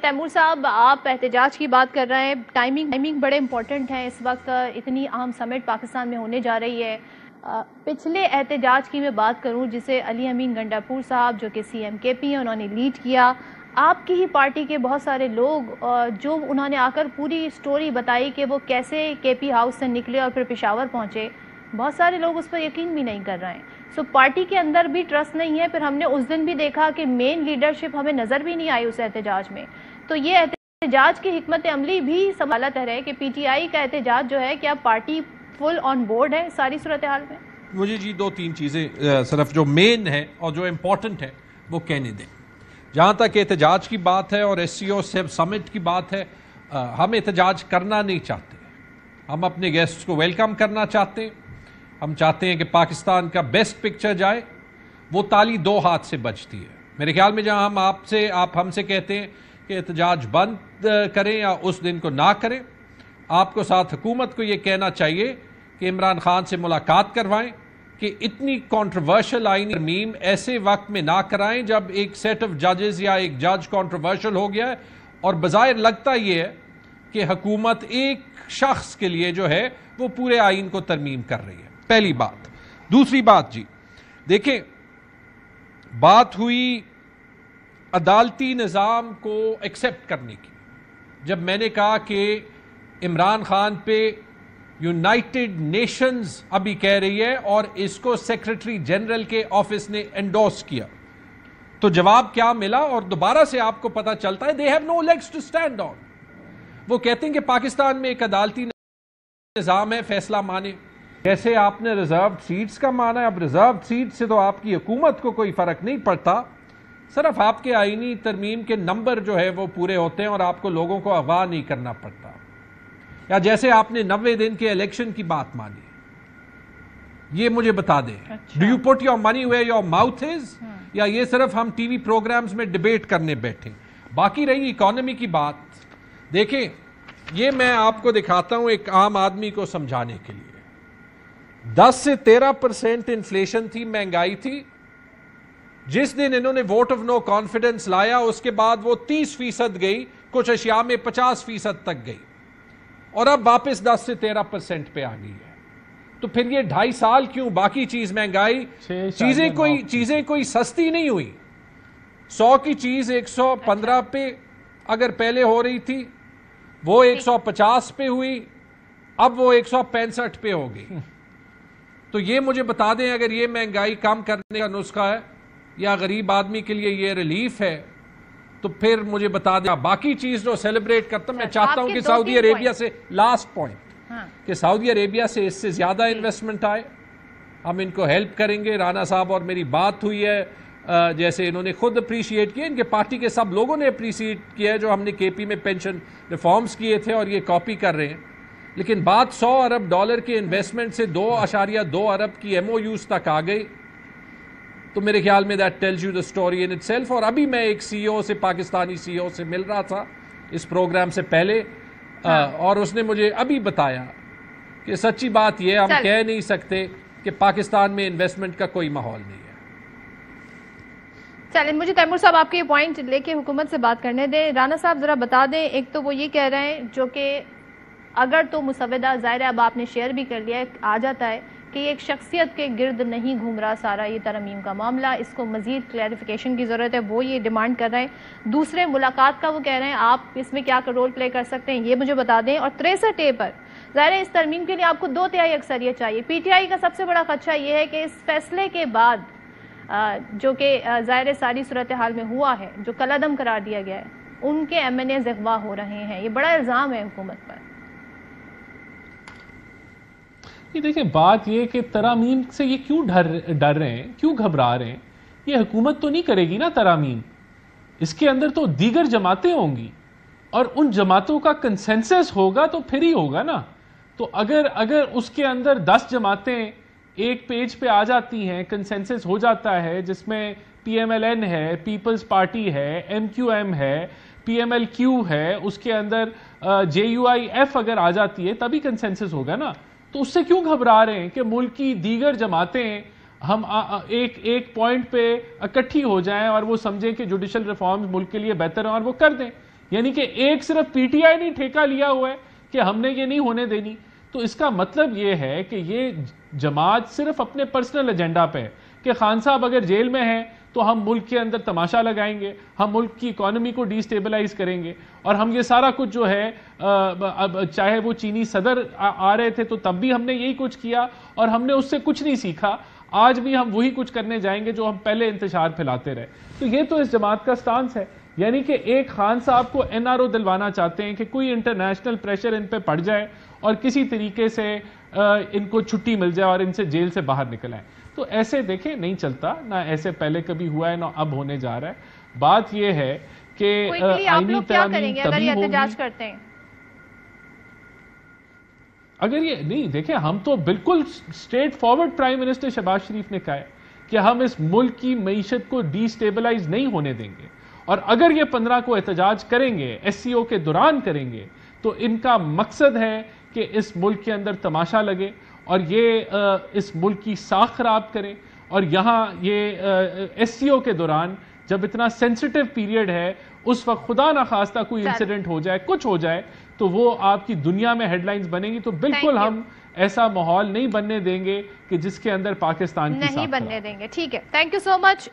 Timur صاحب، آپ احتجاج کی بات کر رہے ہیں، ٹائمنگ بڑے امپورٹنٹ ہے اس وقت، اتنی اہم سمٹ پاکستان میں ہونے جا رہی ہے۔ پچھلے احتجاج کی میں بات کروں جسے علی امین گنڈاپور صاحب جو کہ سی ایم کے پی ہیں انہوں نے لیڈ کیا، آپ کی ہی پارٹی کے بہت سارے لوگ جو انہوں نے آ کر پوری سٹوری بتائی کہ وہ کیسے کے پی ہاؤس سے نکلے اور پھر پشاور پہنچے، بہت سارے لوگ اس پر یقین بھی نہیں کر رہے ہیں۔ سو پارٹی کے اندر بھی ٹرسٹ نہیں ہے۔ پھر ہم نے اس دن بھی دیکھا کہ مین لیڈرشپ ہمیں نظر بھی نہیں آئی اس احتجاج میں۔ تو یہ احتجاج کی حکمت عملی بھی سوالات ہے کہ پی ٹی آئی کا احتجاج جو ہے کیا پارٹی فل آن بورڈ ہے ساری صورتحال میں؟ مجھے جی دو تین چیزیں صرف جو مین ہے اور جو امپورٹنٹ ہے وہ کہنے دیں۔ جہاں تک احتجاج کی بات ہے اور ایس سی او سمٹ کی بات ہے، ہم احتجاج کرنا نہیں چاہتے، ہم اپنے گیسٹ کو ویلکم کرنا چاہتے ہیں۔ ہم چاہتے ہیں کہ پاکستان کا بیسٹ پکچر جائے، وہ تالی دو ہاتھ سے بجتی ہے۔ میرے خیال میں جہاں ہم آپ ہم سے کہتے ہیں کہ احتجاج بند کریں یا اس دن کو نہ کریں، آپ کو ساتھ حکومت کو یہ کہنا چاہیے کہ عمران خان سے ملاقات کروائیں کہ اتنی کنٹروورشل آئینی ترمیم ایسے وقت میں نہ کرائیں جب ایک سیٹ آف ججز یا ایک جج کنٹروورشل ہو گیا ہے، اور بظاہر لگتا یہ ہے کہ حکومت ایک شخص کے لیے جو ہے وہ پورے آئین کو ترمیم کر رہی ہے۔ پہلی بات۔ دوسری بات جی دیکھیں، بات ہوئی عدالتی نظام کو ایکسیپٹ کرنے کی۔ جب میں نے کہا کہ عمران خان پہ یونائٹڈ نیشنز ابھی کہہ رہی ہے اور اس کو سیکرٹری جنرل کے آفس نے انڈورس کیا، تو جواب کیا ملا؟ اور دوبارہ سے آپ کو پتا چلتا ہے they have no legs to stand on۔ وہ کہتے ہیں کہ پاکستان میں ایک عدالتی نظام ہے، فیصلہ مانے۔ جیسے آپ نے ریزروڈ سیٹس کا مانا ہے، اب ریزروڈ سیٹ سے تو آپ کی حکومت کو کوئی فرق نہیں پڑتا، صرف آپ کے آئینی ترمیم کے نمبر جو ہے وہ پورے ہوتے ہیں اور آپ کو لوگوں کو اغوا نہیں کرنا پڑتا۔ یا جیسے آپ نے 90 دن کے الیکشن کی بات مانی، یہ مجھے بتا دیں، do you put your money where your mouth is, یا یہ صرف ہم ٹی وی پروگرامز میں ڈیبیٹ کرنے بیٹھے؟ باقی رہی اکانومی کی بات، دیکھیں یہ میں آپ کو دکھاتا ہوں ایک عام آدمی کو سمجھانے کے لیے۔ 10 سے 13% انفلیشن تھی، مہنگائی تھی۔ جس دن انہوں نے ووٹ آف نو کانفیڈنس لایا اس کے بعد وہ 30% گئی، کچھ اشیاء میں 50% تک گئی، اور اب واپس 10 سے 13% پہ آ گئی ہے۔ تو پھر یہ 2.5 سال کیوں؟ باقی چیز مہنگائی، چیزیں کوئی سستی نہیں ہوئی۔ 100 کی چیز 115 پہ اگر پہلے ہو رہی تھی، وہ 150 پہ ہوئی، اب وہ 165 پہ ہو گئی۔ تو یہ مجھے بتا دیں، اگر یہ مہنگائی کم کرنے کا نسخہ ہے یا غریب آدمی کے لیے یہ ریلیف ہے، تو پھر مجھے بتا دیں باقی چیز جو سیلیبریٹ کرتا ہوں۔ میں چاہتا ہوں کہ سعودی عربیہ سے لاسٹ پوائنٹ، کہ سعودی عربیہ سے اس سے زیادہ انویسٹمنٹ آئے، ہم ان کو ہیلپ کریں گے۔ رانا صاحب اور میری بات ہوئی ہے، جیسے انہوں نے خود اپریشیٹ کیا، ان کے پارٹی کے سب لوگوں نے اپریشیٹ کیا ہے جو ہم نے کے پی میں پینشن ریفارمز کیے تھے، اور یہ کاپی کر رہے ہیں۔ لیکن بات $100 ارب کے انویسٹمنٹ سے 2.2 ارب کی ایم او یوز تک آ گئی، تو میرے خیال میں that tells you the story in itself. اور ابھی میں ایک سی او سے، پاکستانی سی او سے مل رہا تھا اس پروگرام سے پہلے، اور اس نے مجھے ابھی بتایا کہ سچی بات یہ ہم کہہ نہیں سکتے کہ پاکستان میں انویسٹمنٹ کا کوئی ماحول نہیں ہے۔ چلیں، مجھے تیمور صاحب آپ کے یہ پوائنٹ لے کے حکومت سے بات کرنے دیں۔ رانا صاحب ذرا بتا دیں، ایک تو وہ یہ کہہ رہے ہیں جو کہ اگر تو مسودہ ظاہر ہے اب آپ نے شیئر بھی کر لیا ہے، آ جاتا ہے کہ یہ ایک شخصیت کے گرد نہیں گھوم رہا سارا یہ ترمیم کا معاملہ، اس کو مزید کلیریفیکیشن کی ضرورت ہے، وہ یہ ڈیمانڈ کر رہے ہیں۔ دوسرے ملاقات کا وہ کہہ رہے ہیں آپ اس میں کیا رول پلے کر سکتے ہیں، یہ مجھے بتا دیں۔ اور 63 پر ظاہر ہے اس ترمیم کے لیے آپ کو 2/3 اکثریت چاہیے۔ پی ٹی آئی کا سب سے بڑا خدشہ یہ ہے کہ اس فیصلے کے بعد جو کہ ظاہر ساری صورتحال میں ہوا ہے، جو کالعدم قرار دیا گیا ہے، ان کے ایم این اے اغوا ہو رہے ہیں، یہ بڑا الزام ہے حکومت پر۔ یہ دیکھیں، بات یہ کہ ترامیم سے یہ کیوں ڈر رہے ہیں، کیوں گھبرا رہے ہیں؟ یہ حکومت تو نہیں کرے گی نا ترامیم، اس کے اندر تو دیگر جماعتیں ہوں گی، اور ان جماعتوں کا کنسنسس ہوگا تو پھر ہی ہوگا نا۔ تو اگر اس کے اندر 10 جماعتیں ایک پیج پہ آ جاتی ہیں، کنسنسس ہو جاتا ہے، جس میں پی ایم ایل این ہے، پیپلز پارٹی ہے، ایم کیو ایم ہے، پی ایم ایل کیو ہے، اس کے اندر جے یو آئی ایف اگر آ جاتی ہے تبھی کنسنسس ہوگا نا۔ تو اس سے کیوں گھبرا رہے ہیں کہ ملک کی دیگر جماعتیں ہم ایک پوائنٹ پہ اکٹھی ہو جائیں اور وہ سمجھیں کہ جوڈیشل ریفارمز ملک کے لیے بہتر ہیں اور وہ کر دیں؟ یعنی کہ ایک صرف پی ٹی آئی نے ٹھیکہ لیا ہوا ہے کہ ہم نے یہ نہیں ہونے دینی. تو اس کا مطلب یہ ہے کہ یہ جماعت صرف اپنے پرسنل ایجنڈا پہ ہے کہ خان صاحب اگر جیل میں ہیں تو ہم ملک کے اندر تماشا لگائیں گے, ہم ملک کی اکانومی کو ڈی سٹیبلائز کریں گے, اور ہم یہ سارا کچھ جو ہے چاہے وہ چینی صدر آ رہے تھے تو تب بھی ہم نے یہی کچھ کیا اور ہم نے اس سے کچھ نہیں سیکھا, آج بھی ہم وہی کچھ کرنے جائیں گے جو ہم پہلے انتشار پھیلاتے رہے. تو یہ تو اس جماعت کا سٹانس ہے. یعنی کہ ایک خان صاحب کو این آر او دلوانا چاہتے ہیں کہ کوئی انٹرنیشنل پریشر ان پہ پڑ جائے اور کسی طریقے سے ان کو چھٹی مل جائے اور ان سے جیل سے باہر نکل آئیں. تو ایسے دیکھیں نہیں چلتا, نہ ایسے پہلے کبھی ہوا ہے نہ اب ہونے جا رہا ہے. بات یہ ہے کہ آئینی ترامیم تبھی ہوگی کرتے ہیں. اگر یہ نہیں دیکھیں, ہم تو بالکل straightforward prime minister Shahbaz Sharif نے کہا ہے کہ ہم اس ملک کی معیشت کو ڈی سٹیبلائز نہیں ہونے دیں گے, اور اگر یہ 15 کو احتجاج کریں گے, ایس سی او کے دوران کریں گے, تو ان کا مقصد ہے کہ اس ملک کے اندر تماشا لگے اور یہ اس ملک کی ساکھ خراب کرے. اور یہاں یہ ایس سی او کے دوران جب اتنا سینسٹیو پیریڈ ہے, اس وقت خدا نہ خواستہ کوئی انسیڈنٹ ہو جائے, کچھ ہو جائے, تو وہ آپ کی دنیا میں ہیڈ لائنز بنیں گی. تو بالکل ہم ایسا ماحول نہیں بننے دیں گے کہ جس کے اندر پاکستان کی نہیں بننے دیں گے. ٹھیک ہے, تھینک یو سو مچ.